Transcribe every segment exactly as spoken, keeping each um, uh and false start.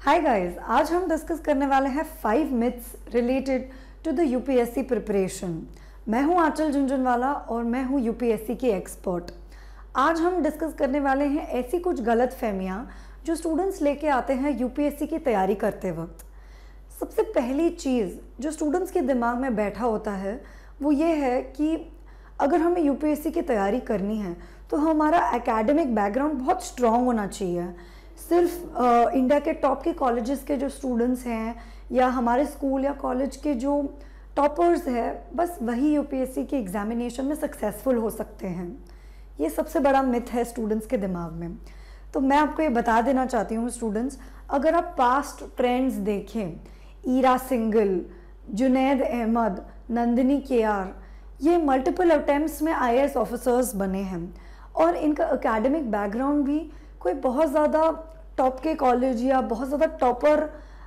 Hi guys, आज हम discuss करने वाले हैं five myths related to the UPSC preparation. मैं हूं आंचल झुंझुनवाला और मैं हूं यूपीएससी की एक्सपर्ट। आज हम डिस्कस करने वाले हैं ऐसी कुछ गलत फहमियां जो स्टूडेंट्स लेके आते हैं यूपीएससी की तैयारी करते वक्त। सबसे पहली चीज़ जो स्टूडेंट्स के दिमाग में बैठा होता है वो ये है कि अगर हमें यूपीएससी की तैयारी करनी है तो हमारा एकेडमिक बैकग्राउंड बहुत स्ट्रॉन्ग होना चाहिए। सिर्फ आ, इंडिया के टॉप के कॉलेजेस के जो स्टूडेंट्स हैं या हमारे स्कूल या कॉलेज के जो टॉपर्स हैं बस वही यूपीएससी के एग्जामिनेशन में सक्सेसफुल हो सकते हैं। ये सबसे बड़ा मिथ है स्टूडेंट्स के दिमाग में। तो मैं आपको ये बता देना चाहती हूँ स्टूडेंट्स, अगर आप पास्ट ट्रेंड्स देखें, ईरा सिंगल, जुनैद अहमद, नंदिनी के आर, ये मल्टीपल अटेम्प्ट्स में आईएएस ऑफिसर्स बने हैं और इनका एकेडमिक बैकग्राउंड भी कोई बहुत ज़्यादा टॉप के कॉलेज या बहुत ज़्यादा टॉपर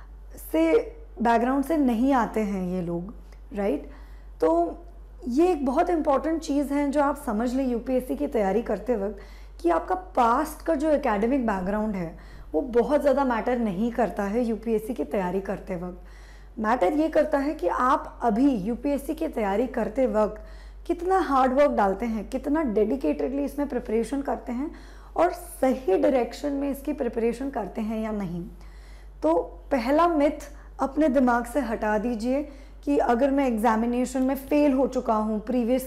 से बैकग्राउंड से नहीं आते हैं ये लोग, राइट। तो ये एक बहुत इम्पॉर्टेंट चीज़ है जो आप समझ लें यूपीएससी की तैयारी करते वक्त कि आपका पास्ट का जो एकेडमिक बैकग्राउंड है वो बहुत ज़्यादा मैटर नहीं करता है यूपीएससी की तैयारी करते वक्त। मैटर ये करता है कि आप अभी यूपीएससी की तैयारी करते वक्त कितना हार्ड वर्क डालते हैं, कितना डेडिकेटेडली इसमें प्रिपरेशन करते हैं और सही डायरेक्शन में इसकी प्रिपरेशन करते हैं या नहीं। तो पहला मिथ अपने दिमाग से हटा दीजिए कि अगर मैं एग्जामिनेशन में फेल हो चुका हूँ प्रीवियस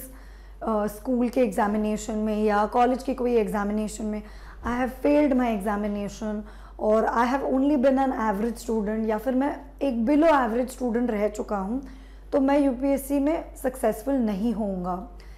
स्कूल के एग्जामिनेशन में या कॉलेज के कोई एग्जामिनेशन में, I have failed my examination और I have only been an average student, या फिर मैं एक बिलो एवरेज स्टूडेंट रह चुका हूँ तो मैं यूपीएससी में सक्सेसफुल नहीं होऊंगा।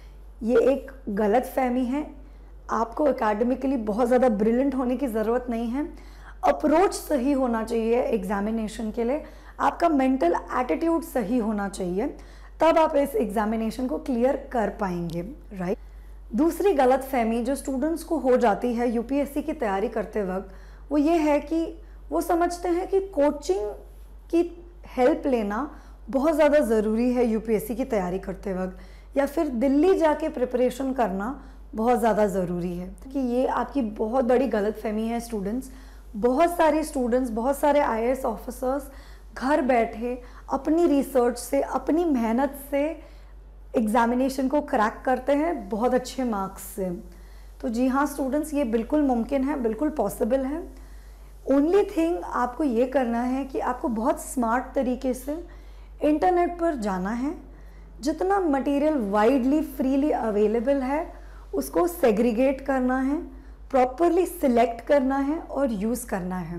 ये एक गलत फहमी है। आपको एकेडमिकली बहुत ज़्यादा ब्रिलियंट होने की ज़रूरत नहीं है। अप्रोच सही होना चाहिए एग्जामिनेशन के लिए, आपका मेंटल एटीट्यूड सही होना चाहिए, तब आप इस एग्जामिनेशन को क्लियर कर पाएंगे, राइट। दूसरी गलत फहमी जो स्टूडेंट्स को हो जाती है यूपीएससी की तैयारी करते वक्त वो ये है कि वो समझते हैं कि कोचिंग की हेल्प लेना बहुत ज़्यादा ज़रूरी है यूपीएससी की तैयारी करते वक्त, या फिर दिल्ली जाके प्रिपरेशन करना बहुत ज़्यादा ज़रूरी है। कि ये आपकी बहुत बड़ी गलतफहमी है स्टूडेंट्स। बहुत सारे स्टूडेंट्स, बहुत सारे आईएएस ऑफिसर्स घर बैठे अपनी रिसर्च से, अपनी मेहनत से एग्जामिनेशन को क्रैक करते हैं बहुत अच्छे मार्क्स से। तो जी हाँ स्टूडेंट्स, ये बिल्कुल मुमकिन है, बिल्कुल पॉसिबल है। ओनली थिंग आपको ये करना है कि आपको बहुत स्मार्ट तरीके से इंटरनेट पर जाना है, जितना मटेरियल वाइडली फ्रीली अवेलेबल है उसको सेग्रीगेट करना है, प्रॉपरली सिलेक्ट करना है और यूज़ करना है।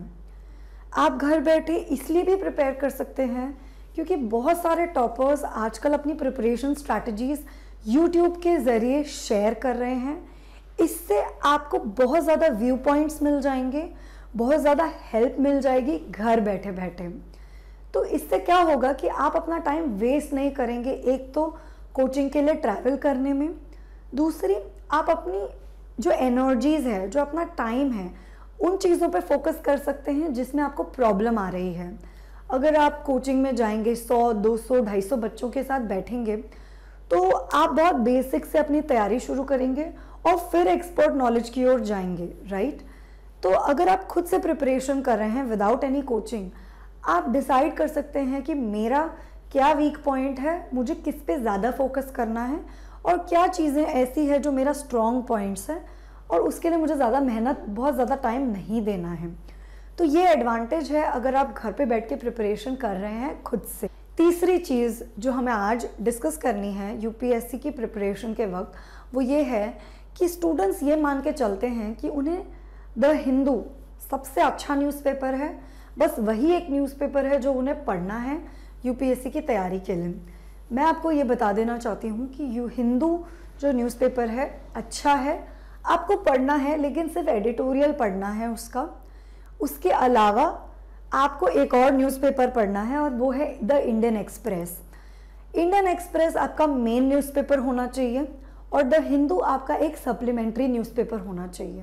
आप घर बैठे इसलिए भी प्रिपेयर कर सकते हैं क्योंकि बहुत सारे टॉपर्स आजकल अपनी प्रिपरेशन स्ट्रैटेजीज यूट्यूब के ज़रिए शेयर कर रहे हैं। इससे आपको बहुत ज़्यादा व्यू पॉइंट्स मिल जाएंगे, बहुत ज़्यादा हेल्प मिल जाएगी घर बैठे बैठे। तो इससे क्या होगा कि आप अपना टाइम वेस्ट नहीं करेंगे, एक तो कोचिंग के लिए ट्रैवल करने में, दूसरी आप अपनी जो एनर्जीज़ है, जो अपना टाइम है, उन चीज़ों पे फोकस कर सकते हैं जिसमें आपको प्रॉब्लम आ रही है। अगर आप कोचिंग में जाएंगे, सौ, दो सौ, ढाई सौ बच्चों के साथ बैठेंगे तो आप बहुत बेसिक से अपनी तैयारी शुरू करेंगे और फिर एक्सपर्ट नॉलेज की ओर जाएंगे, राइट। तो अगर आप खुद से प्रिपरेशन कर रहे हैं विदाउट एनी कोचिंग, आप डिसाइड कर सकते हैं कि मेरा क्या वीक पॉइंट है, मुझे किस पे ज़्यादा फोकस करना है और क्या चीज़ें ऐसी है जो मेरा स्ट्रॉन्ग पॉइंट्स है और उसके लिए मुझे ज़्यादा मेहनत, बहुत ज़्यादा टाइम नहीं देना है। तो ये एडवांटेज है अगर आप घर पे बैठ के प्रिपरेशन कर रहे हैं खुद से। तीसरी चीज़ जो हमें आज डिस्कस करनी है यूपीएससी की प्रिपरेशन के वक्त वो ये है कि स्टूडेंट्स ये मान के चलते हैं कि उन्हें द हिंदू सबसे अच्छा न्यूज़पेपर है, बस वही एक न्यूज़पेपर है जो उन्हें पढ़ना है यूपीएससी की तैयारी के लिए। मैं आपको ये बता देना चाहती हूँ कि यू हिंदू जो न्यूज़पेपर है अच्छा है, आपको पढ़ना है, लेकिन सिर्फ एडिटोरियल पढ़ना है उसका। उसके अलावा आपको एक और न्यूज़पेपर पढ़ना है और वो है the Indian Express. Indian Express आपका मेन न्यूज़पेपर होना चाहिए और द हिंदू आपका एक सप्लीमेंट्री न्यूज़पेपर होना चाहिए।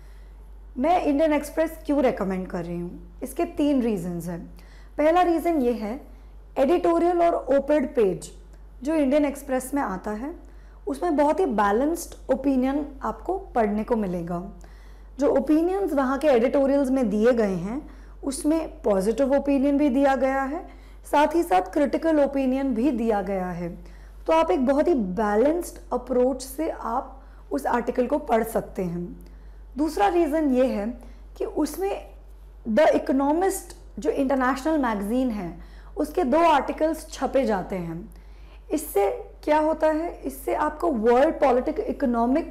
मैं इंडियन एक्सप्रेस क्यों रेकमेंड कर रही हूँ, इसके तीन रीजंस हैं। पहला रीज़न ये है, एडिटोरियल और ओपेड पेज जो इंडियन एक्सप्रेस में आता है उसमें बहुत ही बैलेंस्ड ओपिनियन आपको पढ़ने को मिलेगा। जो ओपिनियंस वहाँ के एडिटोरियल्स में दिए गए हैं उसमें पॉजिटिव ओपिनियन भी दिया गया है, साथ ही साथ क्रिटिकल ओपिनियन भी दिया गया है। तो आप एक बहुत ही बैलेंस्ड अप्रोच से आप उस आर्टिकल को पढ़ सकते हैं। दूसरा रीज़न ये है कि उसमें द इकोनॉमिस्ट जो इंटरनेशनल मैगजीन है उसके दो आर्टिकल्स छपे जाते हैं। इससे क्या होता है, इससे आपको वर्ल्ड पॉलिटिक इकोनॉमिक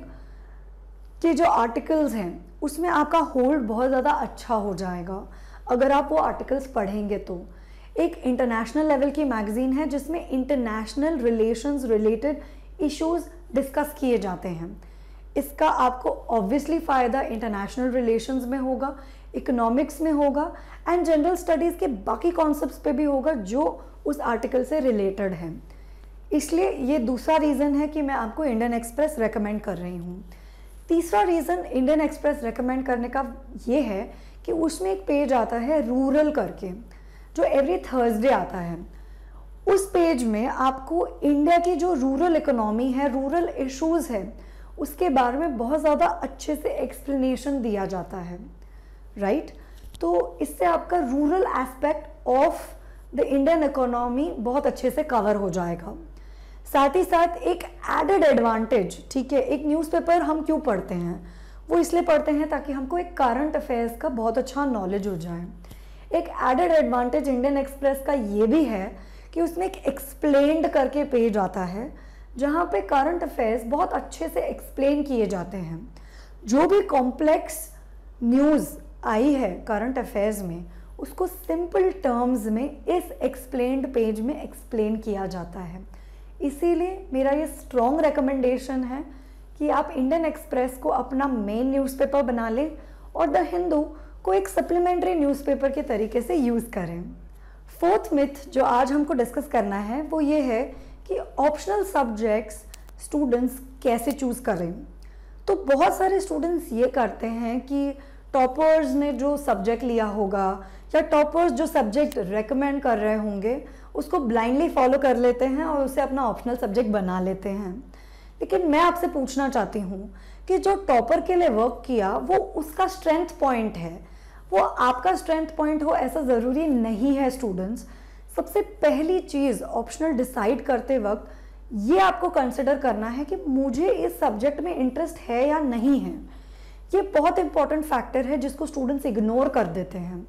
के जो आर्टिकल्स हैं उसमें आपका होल्ड बहुत ज़्यादा अच्छा हो जाएगा अगर आप वो आर्टिकल्स पढ़ेंगे तो। एक इंटरनेशनल लेवल की मैगजीन है जिसमें international relations related issues discuss किए जाते हैं। इसका आपको ऑब्वियसली फ़ायदा इंटरनेशनल रिलेशंस में होगा, इकोनॉमिक्स में होगा एंड जनरल स्टडीज़ के बाकी कॉन्सेप्ट्स पे भी होगा जो उस आर्टिकल से रिलेटेड है। इसलिए ये दूसरा रीज़न है कि मैं आपको इंडियन एक्सप्रेस रेकमेंड कर रही हूँ। तीसरा रीज़न इंडियन एक्सप्रेस रेकमेंड करने का ये है कि उसमें एक पेज आता है रूरल करके, जो एवरी थर्सडे आता है। उस पेज में आपको इंडिया की जो रूरल इकोनॉमी है, रूरल इश्यूज़ है, उसके बारे में बहुत ज़्यादा अच्छे से एक्सप्लेनेशन दिया जाता है, राइट right? तो इससे आपका rural aspect of the Indian economy बहुत अच्छे से कवर हो जाएगा। साथ ही साथ एक एडेड एडवांटेज, ठीक है, एक न्यूज़पेपर हम क्यों पढ़ते हैं, वो इसलिए पढ़ते हैं ताकि हमको एक करंट अफेयर्स का बहुत अच्छा नॉलेज हो जाए। एक एडेड एडवांटेज इंडियन एक्सप्रेस का ये भी है कि उसमें एक एक्सप्लेन्ड करके पेज आता है जहाँ पे करंट अफेयर्स बहुत अच्छे से एक्सप्लेन किए जाते हैं। जो भी कॉम्प्लेक्स न्यूज़ आई है करंट अफेयर्स में उसको सिंपल टर्म्स में इस एक्सप्लेन्ड पेज में एक्सप्लेन किया जाता है। इसीलिए मेरा ये स्ट्रॉन्ग रिकमेंडेशन है कि आप इंडियन एक्सप्रेस को अपना मेन न्यूज़पेपर बना लें और द हिंदू को एक सप्लीमेंट्री न्यूज़पेपर के तरीके से यूज़ करें। फोर्थ मिथ जो आज हमको डिस्कस करना है वो ये है कि ऑप्शनल सब्जेक्ट्स स्टूडेंट्स कैसे चूज़ करें। तो बहुत सारे स्टूडेंट्स ये करते हैं कि टॉपर्स ने जो सब्जेक्ट लिया होगा या टॉपर्स जो सब्जेक्ट रेकमेंड कर रहे होंगे उसको ब्लाइंडली फॉलो कर लेते हैं और उसे अपना ऑप्शनल सब्जेक्ट बना लेते हैं। लेकिन मैं आपसे पूछना चाहती हूँ कि जो टॉपर के लिए वर्क किया वो उसका स्ट्रेंथ पॉइंट है, वो आपका स्ट्रेंथ पॉइंट हो ऐसा ज़रूरी नहीं है। स्टूडेंट्स, सबसे पहली चीज़ ऑप्शनल डिसाइड करते वक्त ये आपको कंसिडर करना है कि मुझे इस सब्जेक्ट में इंटरेस्ट है या नहीं है। ये बहुत इंपॉर्टेंट फैक्टर है जिसको स्टूडेंट्स इग्नोर कर देते हैं।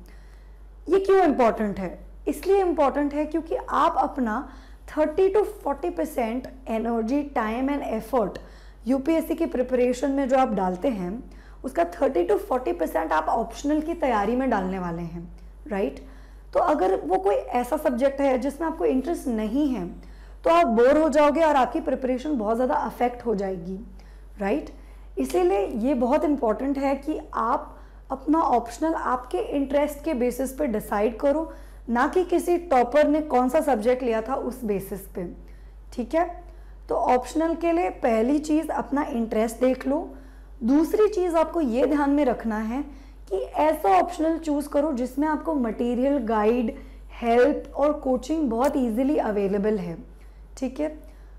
ये क्यों इम्पॉर्टेंट है? इसलिए इम्पॉर्टेंट है क्योंकि आप अपना thirty to forty percent energy, time and effort UPSC की प्रिपरेशन में जो आप डालते हैं उसका थर्टी टू फोर्टी परसेंट आप ऑप्शनल की तैयारी में डालने वाले हैं, राइट? तो अगर वो कोई ऐसा सब्जेक्ट है जिसमें आपको इंटरेस्ट नहीं है तो आप बोर हो जाओगे और आपकी प्रिपरेशन बहुत ज़्यादा अफेक्ट हो जाएगी, राइट? इसीलिए ये बहुत इम्पॉर्टेंट है कि आप अपना ऑप्शनल आपके इंटरेस्ट के बेसिस पे डिसाइड करो, ना कि किसी टॉपर ने कौन सा सब्जेक्ट लिया था उस बेसिस पे, ठीक है? तो ऑप्शनल के लिए पहली चीज़ अपना इंटरेस्ट देख लो। दूसरी चीज़ आपको ये ध्यान में रखना है कि ऐसा ऑप्शनल चूज़ करो जिसमें आपको मटेरियल, गाइड, हेल्प और कोचिंग बहुत इजीली अवेलेबल है, ठीक है?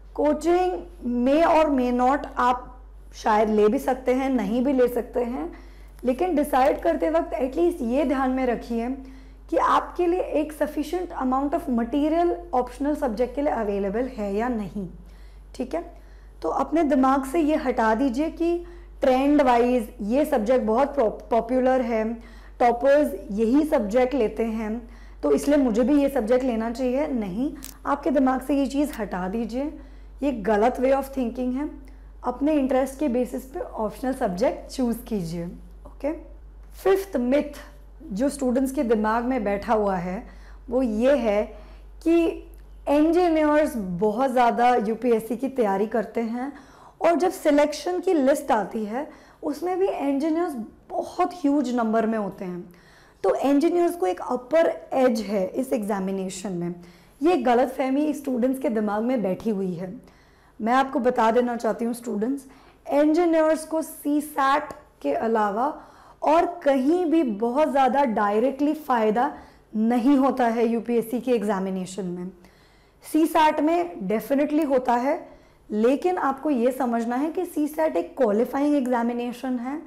कोचिंग में और मे नॉट आप शायद ले भी सकते हैं, नहीं भी ले सकते हैं, लेकिन डिसाइड करते वक्त एटलीस्ट ये ध्यान में रखिए कि आपके लिए एक sufficient amount of material optional subject के लिए अवेलेबल है या नहीं, ठीक है? तो अपने दिमाग से ये हटा दीजिए कि ट्रेंड वाइज ये सब्जेक्ट बहुत पॉपुलर है, टॉपर्स यही सब्जेक्ट लेते हैं तो इसलिए मुझे भी ये सब्जेक्ट लेना चाहिए। नहीं, आपके दिमाग से ये चीज़ हटा दीजिए, ये गलत वे ऑफ थिंकिंग है। अपने इंटरेस्ट के बेसिस पे ऑप्शनल सब्जेक्ट चूज़ कीजिए, ओके? फिफ्थ मिथ जो स्टूडेंट्स के दिमाग में बैठा हुआ है वो ये है कि इंजीनियर्स बहुत ज़्यादा यूपीएससी की तैयारी करते हैं और जब सिलेक्शन की लिस्ट आती है उसमें भी इंजीनियर्स बहुत ह्यूज नंबर में होते हैं। तो इंजीनियर्स को एक अपर एज है इस एग्जामिनेशन में, ये गलतफहमी स्टूडेंट्स के दिमाग में बैठी हुई है। मैं आपको बता देना चाहती हूँ स्टूडेंट्स, इंजीनियर्स को सी सैट के अलावा और कहीं भी बहुत ज़्यादा डायरेक्टली फ़ायदा नहीं होता है यूपीएससी के एग्जामिनेशन में। सी सैट में डेफिनेटली होता है, लेकिन आपको ये समझना है कि सी सैट एक क्वालिफाइंग एग्जामिनेशन है,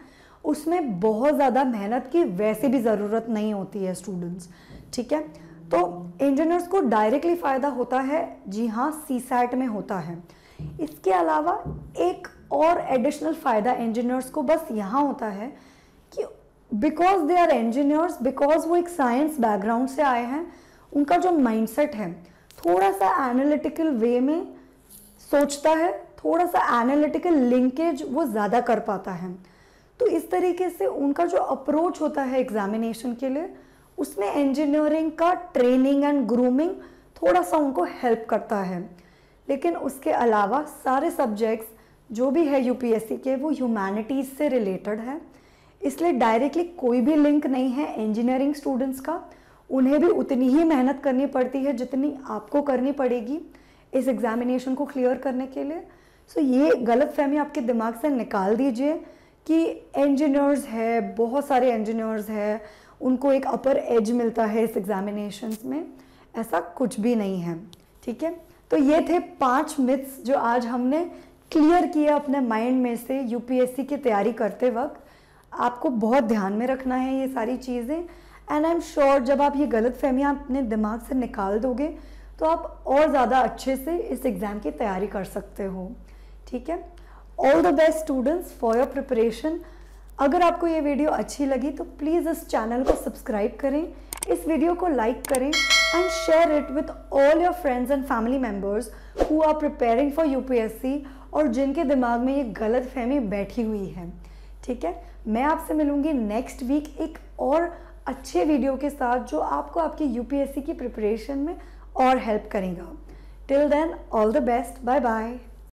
उसमें बहुत ज़्यादा मेहनत की वैसे भी ज़रूरत नहीं होती है स्टूडेंट्स, ठीक है। तो इंजीनियर्स को डायरेक्टली फ़ायदा होता है, जी हाँ, सी सैट में होता है। इसके अलावा एक और एडिशनल फ़ायदा इंजीनियर्स को बस यहाँ होता है कि because they are engineers, because वो एक साइंस बैकग्राउंड से आए हैं, उनका जो माइंडसेट है थोड़ा सा एनालिटिकल वे में सोचता है, थोड़ा सा एनालिटिकल लिंकेज वो ज़्यादा कर पाता है। तो इस तरीके से उनका जो अप्रोच होता है एग्जामिनेशन के लिए, उसमें इंजीनियरिंग का ट्रेनिंग एंड ग्रूमिंग थोड़ा सा उनको हेल्प करता है। लेकिन उसके अलावा सारे सब्जेक्ट्स जो भी है यूपीएससी के वो ह्यूमैनिटीज़ से रिलेटेड है, इसलिए डायरेक्टली कोई भी लिंक नहीं है इंजीनियरिंग स्टूडेंट्स का। उन्हें भी उतनी ही मेहनत करनी पड़ती है जितनी आपको करनी पड़ेगी इस एग्जामिनेशन को क्लियर करने के लिए। सो ये गलतफहमी आपके दिमाग से निकाल दीजिए कि इंजीनियर्स है, बहुत सारे इंजीनियर्स है, उनको एक अपर एज मिलता है इस एग्जामिनेशंस में, ऐसा कुछ भी नहीं है, ठीक है। तो ये थे पांच मिथ्स जो आज हमने क्लियर किया अपने माइंड में से यूपीएससी की तैयारी करते वक्त। आपको बहुत ध्यान में रखना है ये सारी चीज़ें, एंड आई एम श्योर जब आप ये गलतफहमियां अपने दिमाग से निकाल दोगे तो आप और ज़्यादा अच्छे से इस एग्ज़ाम की तैयारी कर सकते हो, ठीक है। All the best students for your preparation. अगर आपको ये वीडियो अच्छी लगी तो प्लीज़ इस चैनल को सब्सक्राइब करें, इस वीडियो को लाइक करें and share it with all your friends and family members who are preparing for UPSC और जिनके दिमाग में ये गलतफहमी बैठी हुई है, ठीक है। मैं आपसे मिलूंगी नेक्स्ट वीक एक और अच्छे वीडियो के साथ जो आपको आपकी यूपीएससी की प्रिपरेशन में और हेल्प करेगा। Till then all the best, bye bye.